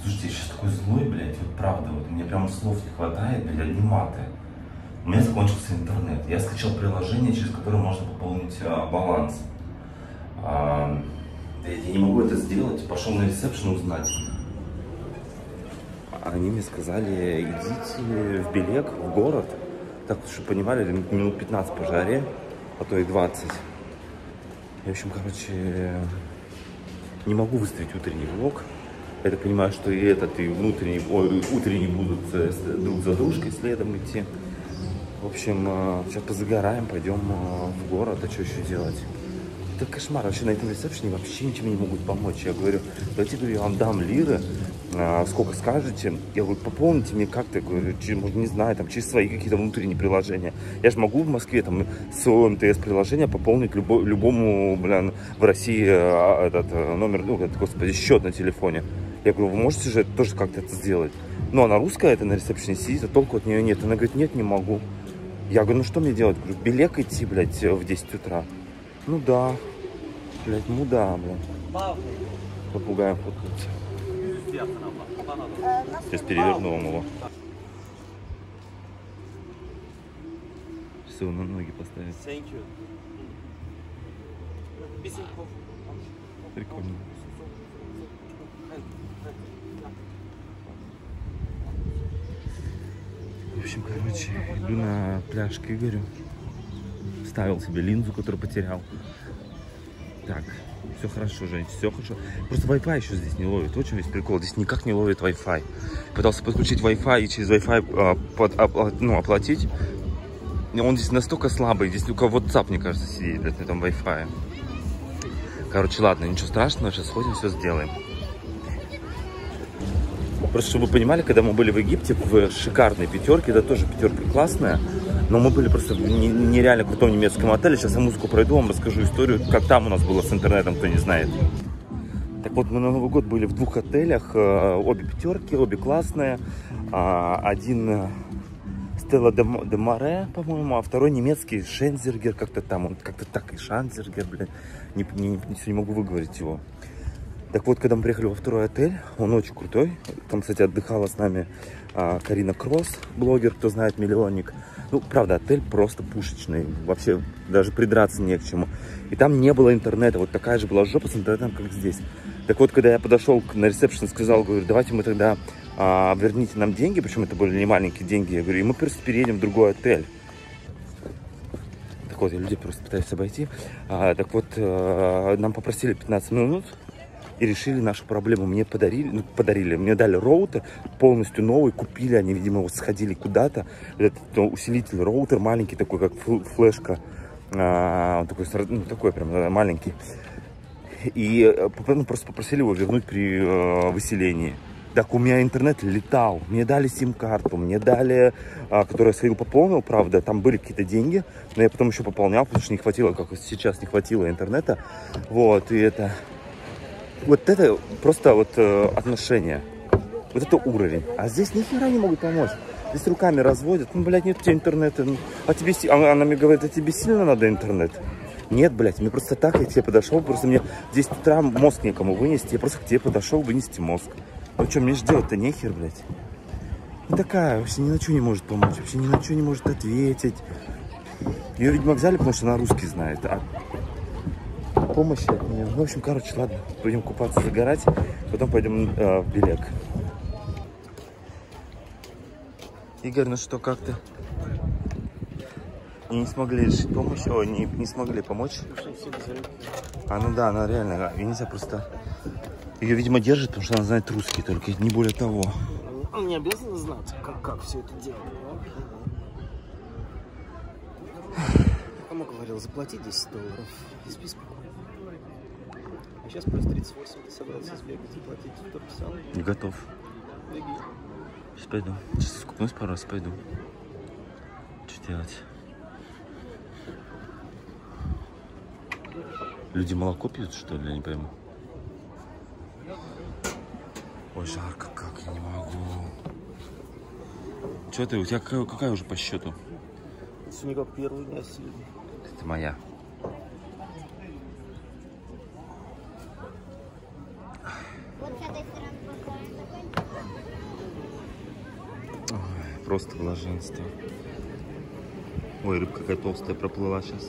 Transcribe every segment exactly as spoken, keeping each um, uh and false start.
Слушайте, я сейчас такой злой, блядь, вот правда, вот мне прямо слов не хватает, блядь, одни маты. У меня закончился интернет. Я скачал приложение, через которое можно пополнить а, баланс. А, я не могу это сделать. Пошел на ресепшн узнать. Они мне сказали, идите в Белек, в город. Так, чтобы понимали, минут пятнадцать по жаре, а то и двадцать. И, в общем, короче, не могу выставить утренний влог. Я так понимаю, что и этот, и внутренний, ой, утренний будут друг за дружкой следом идти. В общем, сейчас позагораем, пойдем в город, а что еще делать? Это кошмар, вообще на этом ресепшене вообще ничем не могут помочь. Я говорю, давайте, говорю, я вам дам лиры, сколько скажете. Я говорю, пополните мне как-то, говорю, не знаю, там, через свои какие-то внутренние приложения. Я же могу в Москве там своего эм тэ эс-приложения пополнить любо, любому, блин, в России этот номер, ну, этот, господи, счет на телефоне. Я говорю, вы можете же тоже как-то это сделать? Ну, она русская, это на ресепшене сидит, а толку от нее нет. Она говорит, нет, не могу. Я говорю, ну что мне делать? Говорю, Белек идти, блядь, в десять утра. Ну да, блядь, ну да, блядь. Попугаем фоткаться. Сейчас переверну вам его. Все, на ноги поставить. Прикольно. В общем, короче, иду на пляж к Игорю. Ставил себе линзу, которую потерял. Так, все хорошо, Жень, все хорошо. Просто Wi-Fi еще здесь не ловит. Вот в чем весь прикол. Здесь никак не ловит Wi-Fi. Пытался подключить Wi-Fi и через Wi-Fi а, под, а, ну, оплатить. Он здесь настолько слабый. Здесь только WhatsApp, мне кажется, сидит на этом Wi-Fi. Короче, ладно, ничего страшного. Сейчас сходим, все сделаем. Просто, чтобы вы понимали, когда мы были в Египте, в шикарной пятерке, это тоже пятерка классная, но мы были просто в нереально крутом немецком отеле. Сейчас я музыку пройду, вам расскажу историю, как там у нас было с интернетом, кто не знает. Так вот, мы на Новый год были в двух отелях, обе пятерки, обе классные. Один Стелла де Море, по-моему, а второй немецкий Шензергер, как-то там, он как-то так и Шанзергер, блин, не, не, не, не могу выговорить его. Так вот, когда мы приехали во второй отель, он очень крутой. Там, кстати, отдыхала с нами а, Карина Кросс, блогер, кто знает, миллионник. Ну, правда, отель просто пушечный. Вообще, даже придраться не к чему. И там не было интернета. Вот такая же была жопа с интернетом, как здесь. Так вот, когда я подошел на ресепшн, сказал, говорю, давайте мы тогда а, верните нам деньги. Причем это были не маленькие деньги. Я говорю, и мы просто переедем в другой отель. Так вот, я людей просто пытаюсь обойти. А, так вот, а, нам попросили пятнадцать минут. И решили нашу проблему. Мне подарили, ну, подарили, мне дали роутер полностью новый, купили они, видимо, его сходили куда-то. Этот ну, усилитель, роутер маленький, такой, как флешка, а, такой, ну, такой прям маленький. И ну, просто попросили его вернуть при э, выселении. Так у меня интернет летал, мне дали сим-карту, мне дали, а, которую я сходил пополнил, правда, там были какие-то деньги, но я потом еще пополнял, потому что не хватило, как сейчас не хватило интернета. Вот, и это... Вот это просто вот э, отношения. Вот это уровень. А здесь ни хера не могут помочь. Здесь руками разводят. Ну, блядь, нет у тебя интернета. Ну, а тебе... Она мне говорит, а тебе сильно надо интернет? Нет, блядь, мне просто так, я к тебе подошел. Просто мне в десять утра мозг некому вынести. Я просто к тебе подошел вынести мозг. Ну, что, мне же делать-то нехер, блядь. Ну, такая, вообще ни на что не может помочь. Вообще ни на что не может ответить. Ее, видимо, взяли, потому что она русский знает. А помощи от меня. Ну, в общем, короче, ладно. Будем купаться, загорать. Потом пойдем э, в Белек. Игорь, ну что, как ты? Не смогли решить помощь? Ой, не, не смогли помочь? А, ну да, она реально. И нельзя просто... Ее, видимо, держит, потому что она знает русский только, не более того. Он не обязан знать, как, как все это делать. Кому говорил, заплати десять долларов и спи спокойно. А сейчас плюс тридцать восемь, ты собрался сбегать и платить, кто писал? Не готов. Беги. Сейчас пойду. Сейчас скупнусь пару раз, пойду. Что делать? Люди молоко пьют, что ли? Я не пойму. Ой, жарко как, я не могу. Что ты, у тебя какая, какая уже по счету? Сегодня как первый день сегодня. Это моя. Вот с этой стороны просто блаженство. Ой, рыбка какая толстая проплыла сейчас.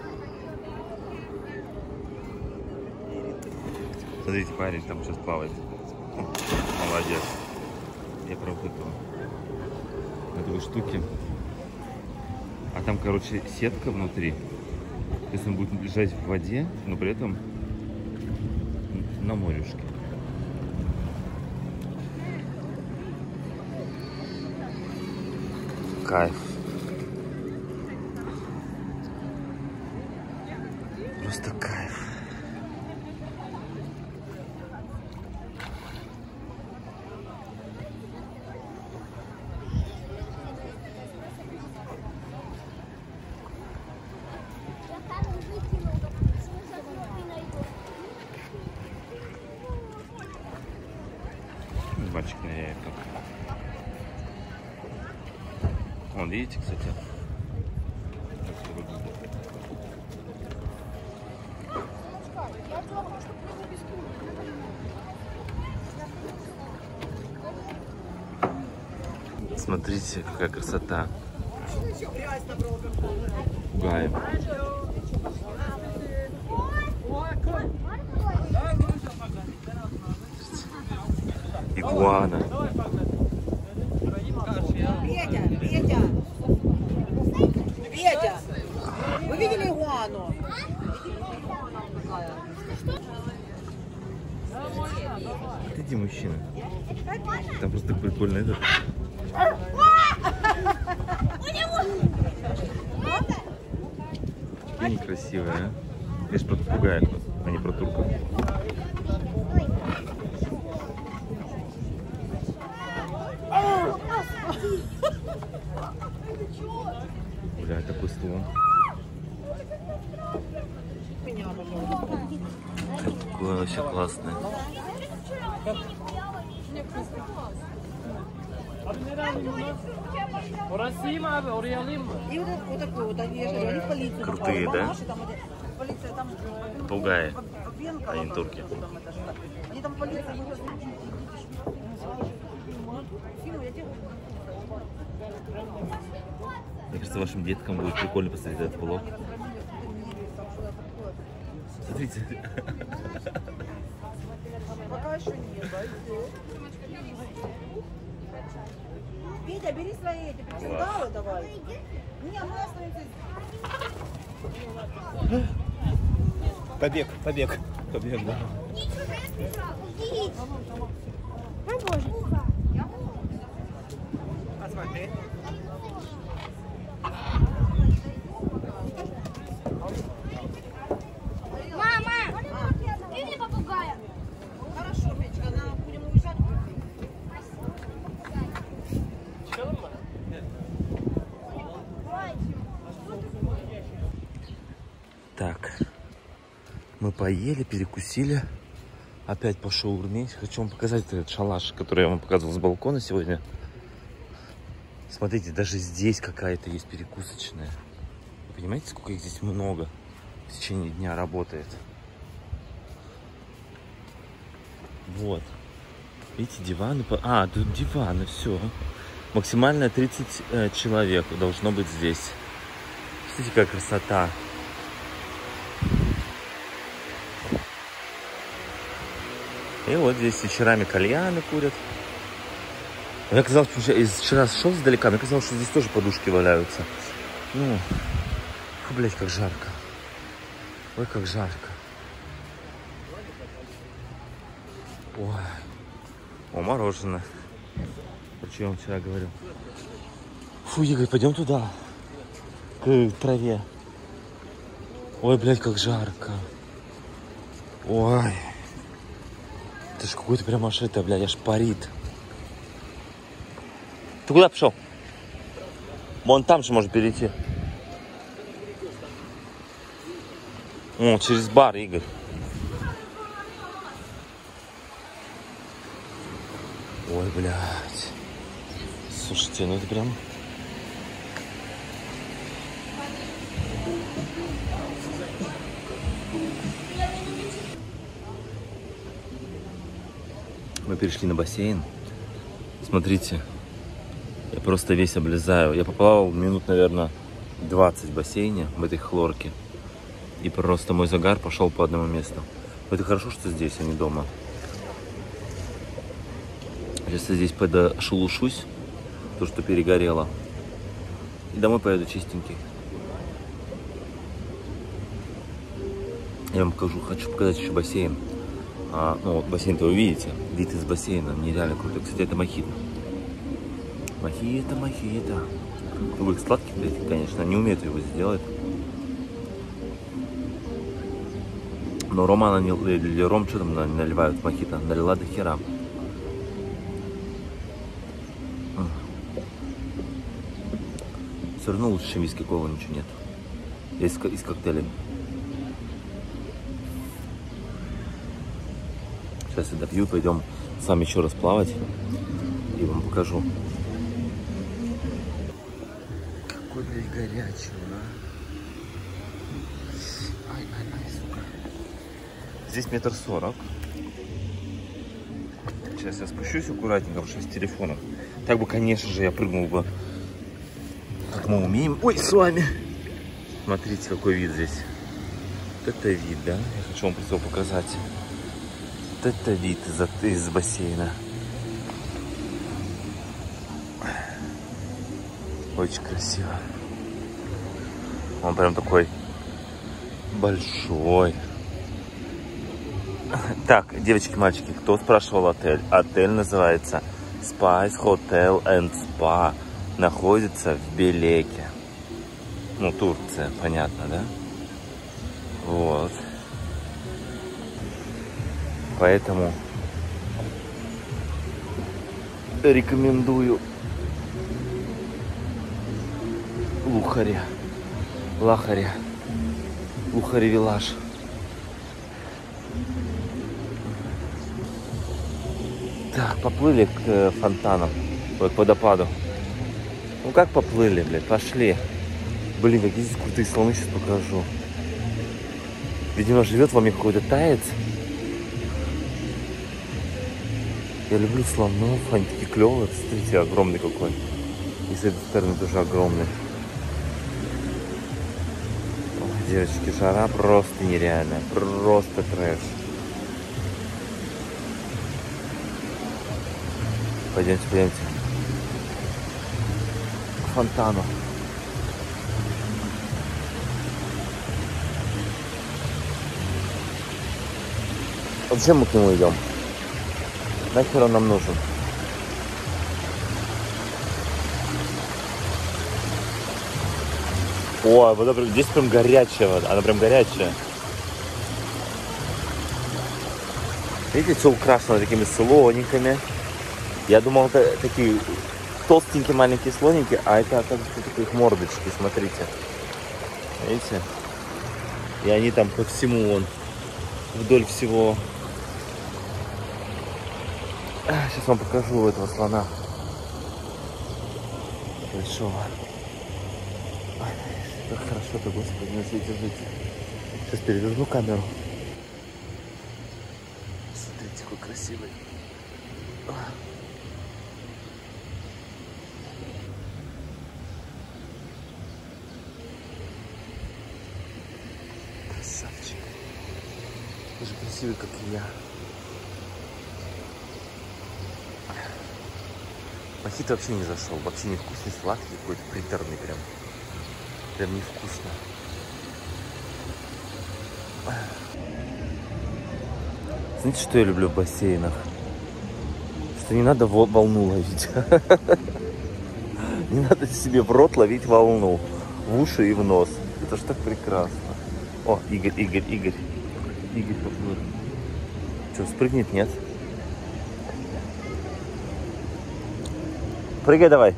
Смотрите, парень там сейчас плавает. Молодец. Я про вот этого. Этой штуки. А там, короче, сетка внутри. То есть он будет лежать в воде, но при этом на морюшке. Кайф. Просто кайф. Мальчик ныряет тут. Вон, видите, кстати? Смотрите, какая красота. Пугаем. Игуана. Петя, Петя, Петя, вы видели игуану? Иди, мужчина. Там просто прикольно этот. Какие некрасивые, а? Я ж про попугаев, а не про турков. Бля, такой слон. Какой вообще классный. Крутые, да? Попугаи, а не турки. Мне кажется, вашим деткам будет прикольно посмотреть этот влог. Смотрите. Пока еще нет. Петя, бери свои эти причиндалы давай. Не, мы останемся здесь. Побег, побег. Побег, да. Ой, боже. Посмотри. Мама! Ты мне попугая. Хорошо, Петя, она будем уезжать. Так, мы поели, перекусили. Опять по шаурме. Хочу вам показать этот шалаш, который я вам показывал с балкона сегодня. Смотрите, даже здесь какая-то есть перекусочная. Вы понимаете, сколько их здесь много в течение дня работает? Вот. Видите, диваны. А, тут диваны, все. Максимально тридцать э, человек должно быть здесь. Смотрите, какая красота. И вот здесь вечерами кальяны курят. Мне казалось, что я вчера шел сдалека, мне казалось, что здесь тоже подушки валяются. Ну, фу, блядь, как жарко. Ой, как жарко. Ой. О, мороженое. Про что я вам вчера говорил? Фу, Игорь, пойдем туда. К траве. Ой, блядь, как жарко. Ой. Это ж какой-то прям аж это, блядь, аж парит. Ты куда пошел? Вон там же можно перейти. О, через бар, Игорь. Ой, блядь. Слушайте, ну это прям... Мы перешли на бассейн. Смотрите. Я просто весь облезаю. Я поплавал минут, наверное, двадцать в бассейне, в этой хлорке. И просто мой загар пошел по одному месту. Это хорошо, что здесь, а не дома. Сейчас я здесь подошелушусь, то, что перегорело. И домой поеду чистенький. Я вам покажу, хочу показать еще бассейн. А, ну вот бассейн-то вы видите, вид из бассейна нереально крутой. Кстати, это мохито. Мохито, мохито. Вы сладкий, конечно, не умеют его сделать. Но Рома или Ром что там наливают в мохито? Налила до хера. Все равно лучше, чем виски кола, ничего нет. Из, из коктейлей. Сейчас я допью, пойдем с вами еще раз плавать. И вам покажу. Какой, блядь, горячий, а? Ай, ай, ай, сука. Здесь метр сорок. Сейчас я спущусь аккуратненько, потому что с телефоном. Так бы, конечно же, я прыгнул бы, как мы умеем. Ой, с вами. Смотрите, какой вид здесь. Вот это вид, да? Я хочу вам просто показать. Вот это вид из, из бассейна. Очень красиво. Он прям такой большой. Так, девочки, мальчики, кто спрашивал отель? Отель называется Spice Hotel and Spa. Находится в Белеке. Ну, Турция, понятно, да? Вот. Поэтому рекомендую Лухари. Лахари. Лухари Вилаж. Так, поплыли к э, фонтанам, вот к водопаду. Ну как поплыли, блядь, пошли. Блин, какие здесь крутые слоны, сейчас покажу. Видимо, живет во мне какой-то таец. Я люблю слонов, они такие клевые. Смотрите, огромный какой. И с этой стороны тоже огромный. Ой, девочки, жара просто нереальная, просто трэш. Пойдемте, пойдемте к фонтану. Зачем мы к нему идем? Нахер он нам нужен? О, вода прям, здесь прям горячая вода, она прям горячая. Видите, все украшено такими слониками. Я думал, это такие толстенькие маленькие слоники, а это, оказывается, такие их мордочки, смотрите. Видите? И они там по всему, вон, вдоль всего. Сейчас вам покажу этого слона. Большого. Ой, как хорошо-то, Господи, на свете жить. Сейчас переверну камеру. Смотрите, какой красивый. Красавчик. Тоже красивый, как и я. Мохито вообще не зашел, вообще невкусный, сладкий, какой-то приторный прям. Прям невкусно. Знаете, что я люблю в бассейнах? Что не надо волну ловить. Не надо себе в рот ловить волну. В уши и в нос. Это ж так прекрасно. О, Игорь, Игорь, Игорь. Игорь поплыл. Что, спрыгнет, нет? Прыгай давай.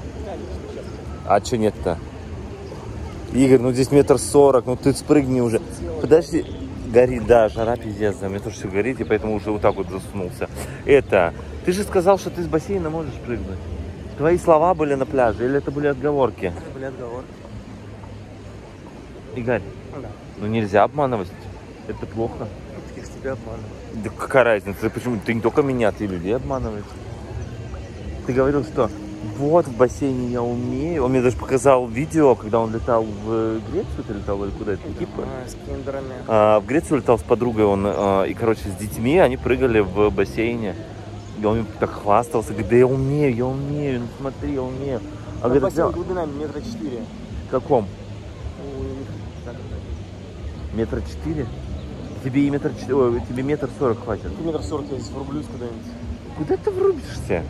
А что нет-то? Игорь, ну здесь метр сорок, ну ты спрыгни уже. Подожди. Горит, да, жара пиздец, да, мне тоже все горит, и поэтому уже вот так вот засунулся. Это, ты же сказал, что ты с бассейна можешь прыгнуть. Твои слова были на пляже, или это были отговорки? Это были отговорки. Игорь, Да. ну нельзя обманывать, это плохо. Я ж тебя обманываю. Да какая разница, почему? Ты не только меня, ты и людей обманываешь. Ты говорил, что Вот, в бассейне я умею. Он мне даже показал видео, когда он летал в Грецию, ты летал или куда это? Кипр? А, с киндерами. А, в Грецию летал с подругой, он, а, и, короче, с детьми они прыгали в бассейне. И он так хвастался, говорит, да я умею, я умею, ну смотри, я умею. А Там говорит, бассейн да, глубина метра четыре. в каком? У них так, Метра четыре? Тебе и метр четыре, ой, тебе метр сорок хватит. так. Метр сорок я здесь врублюсь куда-нибудь. Куда ты врубишься?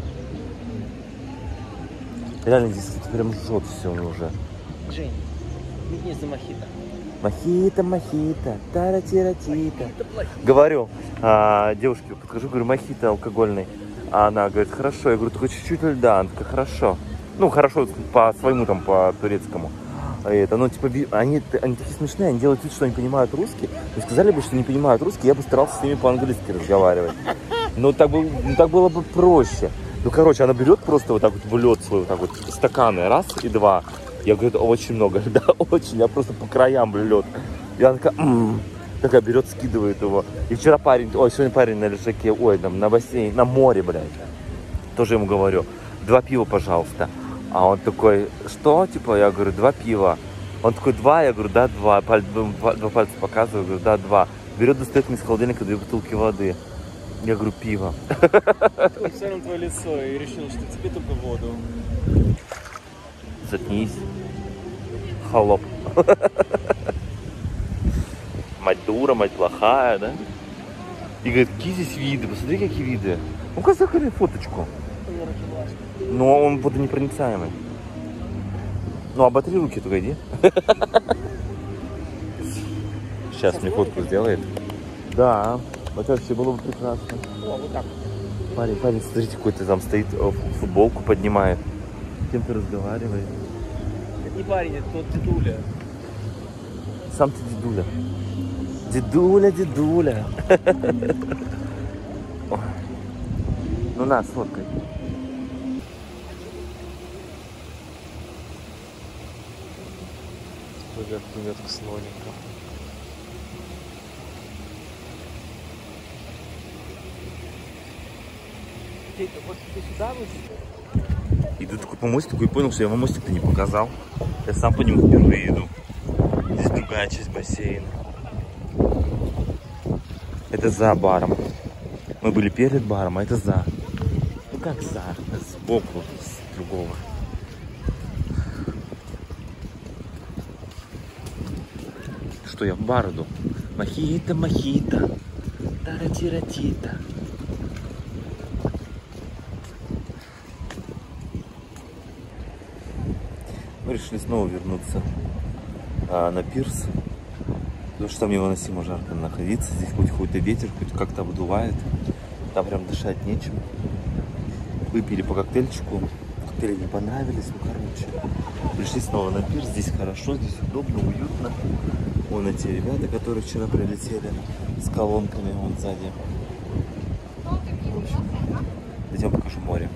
Реально здесь прям жжет все уже. Жень, мигни за мохито. Мохито, мохито, тара-тира-тита. Говорю, а, девушке подхожу, говорю, мохито алкогольный. А она говорит, хорошо. Я говорю, только чуть-чуть льда. Она такая, хорошо. Ну, хорошо, по своему там, по турецкому. А это, ну, типа, они, они такие смешные, они делают вид, что они понимают русский. Но сказали бы, что не понимают русский, я бы старался с ними по-английски разговаривать. Но так, был, ну, так было бы проще. Ну, короче, она берет просто вот так вот в лед свой, вот так вот, стаканы, раз и два. Я говорю, это очень много, да, очень, я просто по краям лед. И она такая, м-м", такая берет, скидывает его. И вчера парень, ой, сегодня парень на лежаке, ой, там, на бассейне, на море, блядь. Тоже ему говорю, два пива, пожалуйста. А он такой, что, типа, я говорю, два пива. Он такой, два, я говорю, да, два. Паль, два, два пальца показываю, говорю, да, два. Берет, достает мне из холодильника две бутылки воды. Я говорю, пиво. Он смотрел на твое лицо и решил, что тебе только воду. Заткнись. Холоп. Мать дура, мать плохая, да? И говорит, какие здесь виды, посмотри, какие виды. Ну-ка, закрой фоточку. Но он водонепроницаемый. Ну, оботри руки, только иди. Сейчас мне фотку сделает. Да, вот это все было бы прекрасно. О, вот так. Парень, парень, смотрите, какой-то там стоит, футболку поднимает. С кем-то разговаривает. Это не парень, это тот дедуля. Сам ты дедуля. Дедуля, дедуля. Ой. Ну на, сфоткай. Привет, привет к слоникам. Иду такой по мостику и понял, что я вам мостик-то не показал. Я сам по нему впервые иду. Здесь другая часть бассейна. Это за баром. Мы были перед баром, а это за. Ну как за? Сбоку, с другого. Что я в бар иду? Мохито, мохито. Тара-тира-тита. Мы решили снова вернуться а, на пирс, потому что там невыносимо жарко находиться. Здесь хоть какой-то ветер, хоть как-то обдувает. Там прям дышать нечем. Выпили по коктейльчику. Коктейли не понравились, ну короче. Пришли снова на пирс. Здесь хорошо, здесь удобно, уютно. Вон эти ребята, которые вчера прилетели с колонками, вон сзади. В общем, идем покажу море.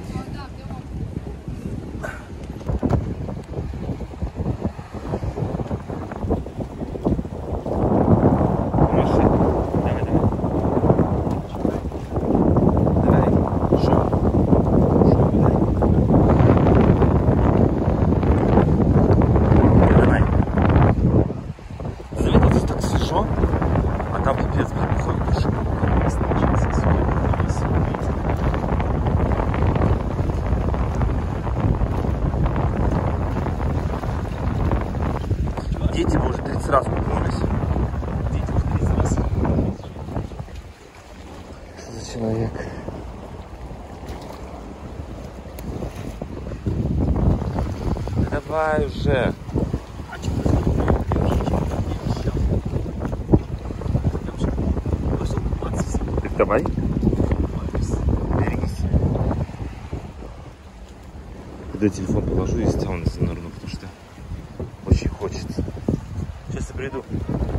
Дети бы уже тридцать раз купнулись. Дети уже тридцать раз. Что за человек? Давай уже. Так давай. Берегись. Когда я телефон положу и стану нырну, потому что очень хочется. Сейчас я приду.